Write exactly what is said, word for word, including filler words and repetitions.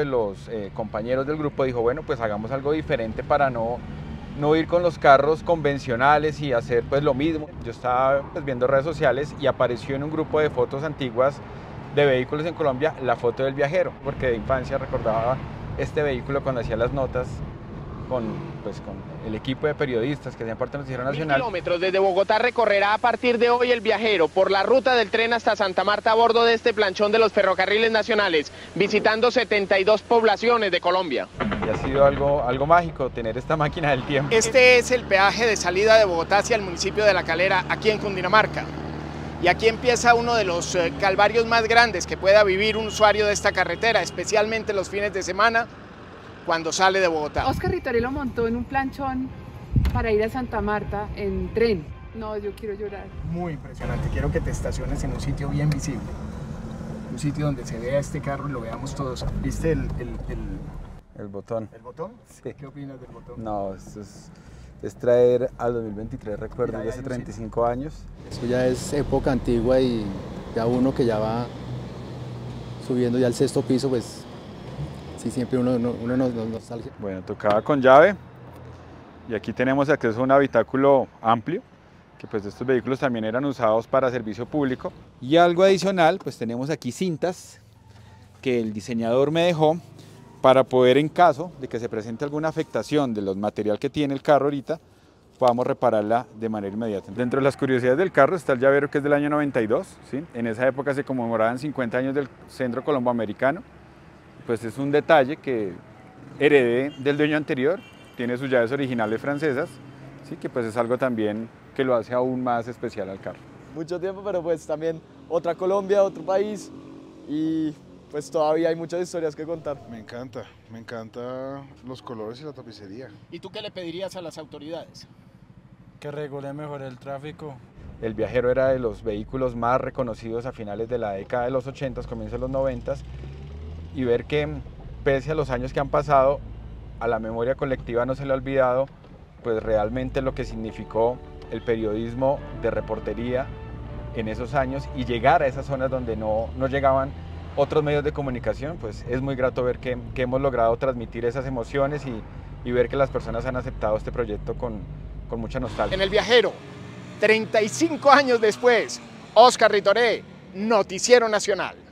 de los eh, compañeros del grupo dijo, bueno, pues hagamos algo diferente para no, no ir con los carros convencionales y hacer pues lo mismo. Yo estaba pues, viendo redes sociales y apareció en un grupo de fotos antiguas de vehículos en Colombia la foto del Viajero, porque de infancia recordaba este vehículo cuando hacía las notas con, pues, con el equipo de periodistas que hacían parte del Noticiero Nacional. Mil kilómetros desde Bogotá recorrerá a partir de hoy el Viajero por la ruta del tren hasta Santa Marta a bordo de este planchón de los ferrocarriles nacionales, visitando setenta y dos poblaciones de Colombia. Y ha sido algo, algo mágico tener esta máquina del tiempo. Este es el peaje de salida de Bogotá hacia el municipio de La Calera, aquí en Cundinamarca. Y aquí empieza uno de los calvarios más grandes que pueda vivir un usuario de esta carretera, especialmente los fines de semana, cuando sale de Bogotá. Oscar Ritoré lo montó en un planchón para ir a Santa Marta en tren. No, yo quiero llorar. Muy impresionante, quiero que te estaciones en un sitio bien visible. Un sitio donde se vea este carro y lo veamos todos. ¿Viste el, el, el, el botón? ¿El botón? Sí. ¿Qué opinas del botón? No, esto es, es traer al dos mil veintitrés recuerdos de hace treinta y cinco años. Eso ya es época antigua y ya uno que ya va subiendo ya al sexto piso, pues sí, siempre uno, uno, uno nos, nos nostalgia. Bueno, tocaba con llave y aquí tenemos acceso a un habitáculo amplio, que pues estos vehículos también eran usados para servicio público. Y algo adicional, pues tenemos aquí cintas que el diseñador me dejó para poder, en caso de que se presente alguna afectación de los material que tiene el carro ahorita, podamos repararla de manera inmediata. Dentro de las curiosidades del carro está el llavero, que es del año noventa y dos, ¿sí? En esa época se conmemoraban cincuenta años del Centro Colomboamericano. Pues es un detalle que heredé del dueño anterior, tiene sus llaves originales francesas, ¿sí? Que pues es algo también que lo hace aún más especial al carro. Mucho tiempo, pero pues también otra Colombia, otro país, y pues todavía hay muchas historias que contar. Me encanta, me encanta los colores y la tapicería. ¿Y tú qué le pedirías a las autoridades? Que regule mejor el tráfico. El Viajero era de los vehículos más reconocidos a finales de la década de los ochenta, comienzos de los noventa, y ver que pese a los años que han pasado, a la memoria colectiva no se le ha olvidado pues realmente lo que significó el periodismo de reportería en esos años y llegar a esas zonas donde no, no llegaban otros medios de comunicación. Pues es muy grato ver que, que hemos logrado transmitir esas emociones y, y ver que las personas han aceptado este proyecto con, con mucha nostalgia. En el Viajero, treinta y cinco años después, Oscar Ritoré, Noticiero Nacional.